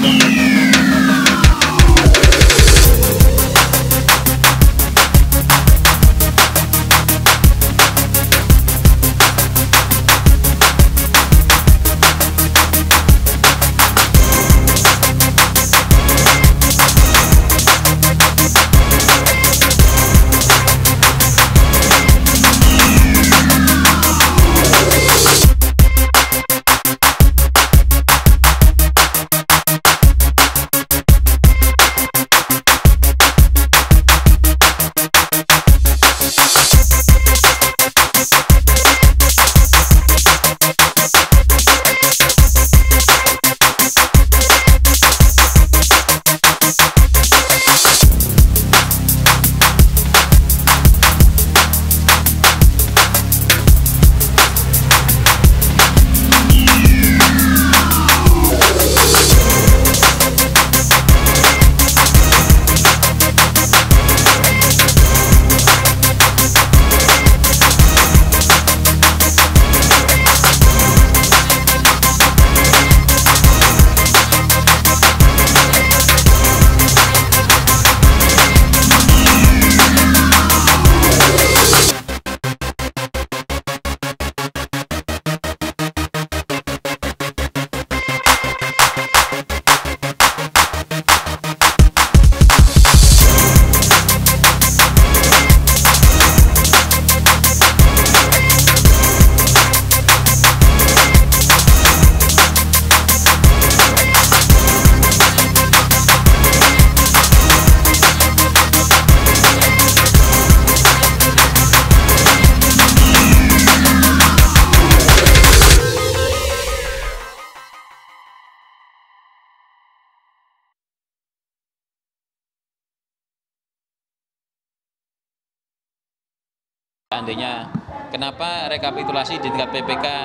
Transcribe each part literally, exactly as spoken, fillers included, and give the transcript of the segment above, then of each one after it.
Seandainya kenapa rekapitulasi di tingkat P P K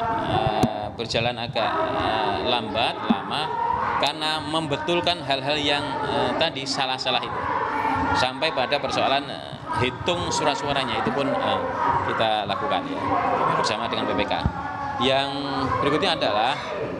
uh, berjalan agak uh, lambat, lama, karena membetulkan hal-hal yang uh, tadi salah-salah itu. Sampai pada persoalan uh, hitung surat suaranya itu pun uh, kita lakukan ya bersama dengan P P K. Yang berikutnya adalah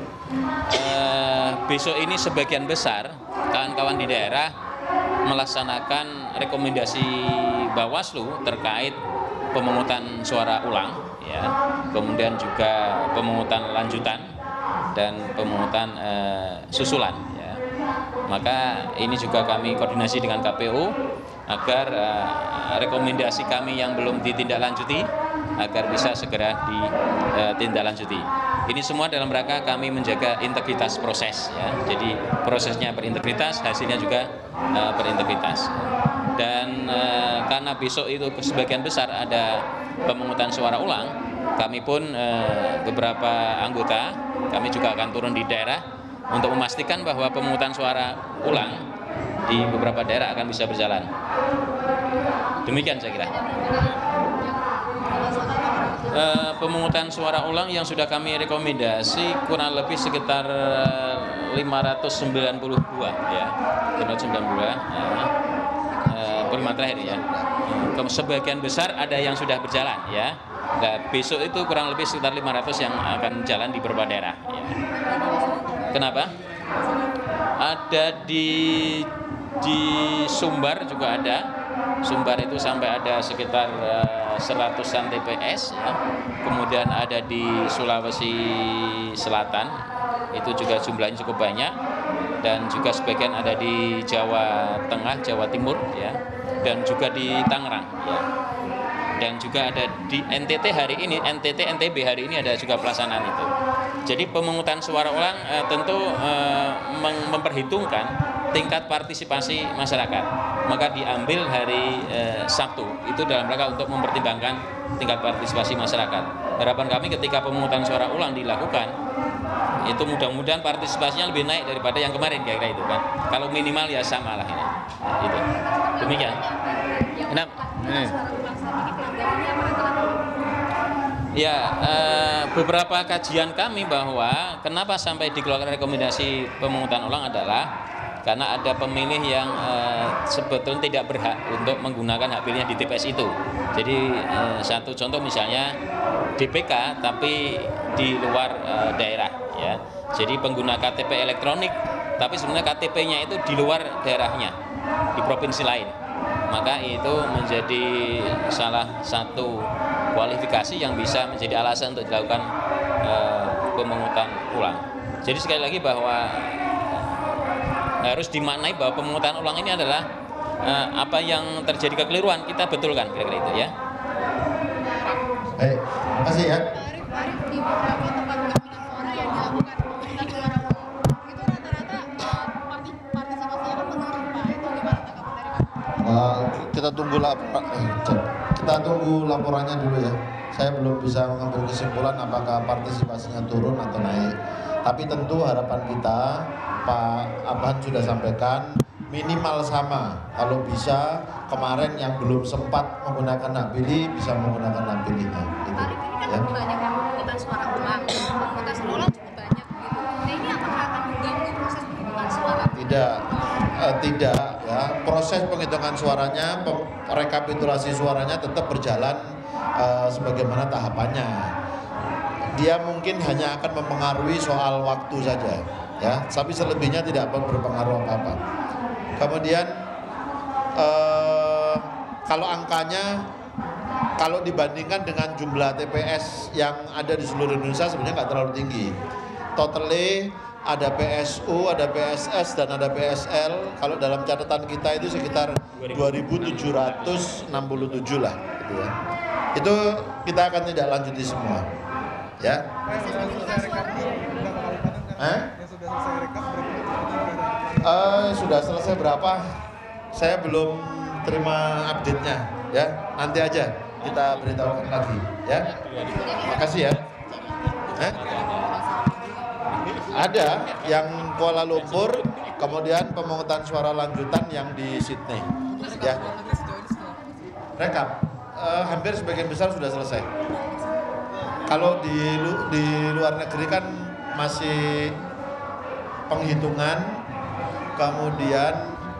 uh, besok ini sebagian besar kawan-kawan di daerah melaksanakan rekomendasi Bawaslu terkait pemungutan suara ulang, ya, kemudian juga pemungutan lanjutan dan pemungutan eh, susulan. Ya. Maka ini juga kami koordinasi dengan K P U agar eh, rekomendasi kami yang belum ditindaklanjuti agar bisa segera ditindaklanjuti. Ini semua dalam rangka kami menjaga integritas proses. Ya. Jadi prosesnya berintegritas, hasilnya juga eh, berintegritas. Dan e, karena besok itu sebagian besar ada pemungutan suara ulang, kami pun e, beberapa anggota, kami juga akan turun di daerah untuk memastikan bahwa pemungutan suara ulang di beberapa daerah akan bisa berjalan. Demikian saya kira. E, pemungutan suara ulang yang sudah kami rekomendasi kurang lebih sekitar lima ratus sembilan puluh dua ya, lima ratus sembilan puluh dua. Ya. Perlima terakhir ya, sebagian besar ada yang sudah berjalan ya. Nah, besok itu kurang lebih sekitar lima ratus yang akan jalan di beberapa daerah. Ya. Kenapa? Ada di di Sumbar juga ada. Sumbar itu sampai ada sekitar uh, seratusan T P S. Ya. Kemudian ada di Sulawesi Selatan, itu juga jumlahnya cukup banyak. Dan juga sebagian ada di Jawa Tengah, Jawa Timur, ya, dan juga di Tangerang, ya, dan juga ada di N T T hari ini, N T T, N T B hari ini ada juga pelaksanaan itu. Jadi pemungutan suara ulang eh, tentu eh, memperhitungkan tingkat partisipasi masyarakat, maka diambil hari eh, Sabtu itu dalam rangka untuk mempertimbangkan tingkat partisipasi masyarakat. Harapan kami ketika pemungutan suara ulang dilakukan, itu mudah-mudahan partisipasinya lebih naik daripada yang kemarin kira-kira itu kan. Kalau minimal ya sama lah ini. Itu. Demikian. Nah, hmm. Ya, eh, beberapa kajian kami bahwa kenapa sampai dikeluarkan rekomendasi pemungutan ulang adalah karena ada pemilih yang eh, sebetulnya tidak berhak untuk menggunakan hak pilihnya di T P S itu. Jadi eh, satu contoh misalnya D P K tapi di luar eh, daerah, ya. Jadi pengguna K T P elektronik tapi sebenarnya K T P-nya itu di luar daerahnya, di provinsi lain. Maka itu menjadi salah satu kualifikasi yang bisa menjadi alasan untuk dilakukan eh, pemungutan ulang. Jadi sekali lagi bahwa harus dimaknai bahwa pemungutan ulang ini adalah eh, apa yang terjadi kekeliruan kita betulkan, kira-kira itu ya. Baik, terima kasih ya. Di beberapa tempat pemungutan suara yang dilakukan pemungutan suara itu rata-rata partisipasinya kan menurun Pak. Itu gimana tanggapan dari Pak? Uh, kita tunggu lapor, kita tunggu laporannya dulu ya. Saya belum bisa mengambil kesimpulan apakah partisipasinya turun atau naik. Tapi tentu harapan kita, Pak Abhan sudah sampaikan, minimal sama. Kalau bisa kemarin yang belum sempat menggunakan hak pilih bisa menggunakan hak pilihnya. Gitu. Pak Arief, ini kan Ya. banyak yang pemungutan suara ulang, pemungutan suara ulang cukup banyak gitu. Nah ini apakah akan mengganggu proses penghitungan suara? Tidak, eh, tidak ya. Proses penghitungan suaranya, pem- rekapitulasi suaranya tetap berjalan eh, sebagaimana tahapannya. Dia mungkin hanya akan mempengaruhi soal waktu saja, ya. Tapi selebihnya tidak berpengaruh apa-apa. Kemudian eh, kalau angkanya, kalau dibandingkan dengan jumlah T P S yang ada di seluruh Indonesia sebenarnya nggak terlalu tinggi. Totalnya ada P S U, ada P S S, dan ada P S L. Kalau dalam catatan kita itu sekitar dua ribu tujuh ratus enam puluh tujuh lah, gitu ya. Itu kita akan tidak lanjuti semua, ya. Eh? Uh, sudah selesai berapa? Saya belum terima update-nya, ya. Nanti aja kita beritahukan lagi, ya. Makasih ya. Eh? Ada yang Kuala Lumpur, kemudian pemungutan suara lanjutan yang di Sydney, ya. Rekap, uh, hampir sebagian besar sudah selesai. Kalau di lu- di luar negeri kan masih penghitungan, kemudian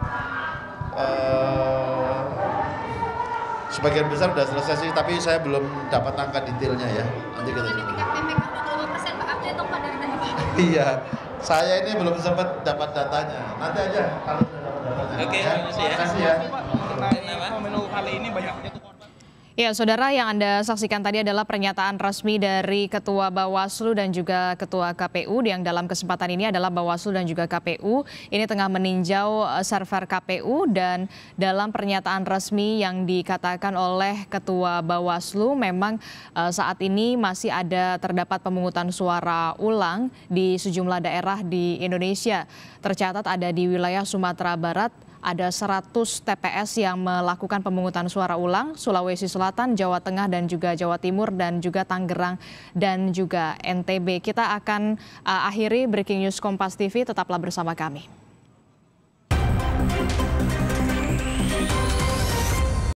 uh, sebagian besar sudah selesai sih, tapi saya belum dapat angka detailnya ya. Nanti kita coba. Tingkat P P K udah dua puluh persen Pak, update dong Pak dari tadi Pak. Iya, saya ini belum sempat dapat datanya. Nanti aja kalau sudah dapat datanya. Oke, ya. terima kasih ya. Terima kasih ya. Mengenai pemilu kali ini banyak jatuh korban. Ya, saudara, yang Anda saksikan tadi adalah pernyataan resmi dari Ketua Bawaslu dan juga Ketua K P U, yang dalam kesempatan ini adalah Bawaslu dan juga K P U ini tengah meninjau eh, server K P U, dan dalam pernyataan resmi yang dikatakan oleh Ketua Bawaslu memang eh, saat ini masih ada terdapat pemungutan suara ulang di sejumlah daerah di Indonesia. Tercatat ada di wilayah Sumatera Barat, ada seratus T P S yang melakukan pemungutan suara ulang, Sulawesi Selatan, Jawa Tengah, dan juga Jawa Timur, dan juga Tangerang dan juga N T B. Kita akan uh, akhiri Breaking News Kompas T V, tetaplah bersama kami.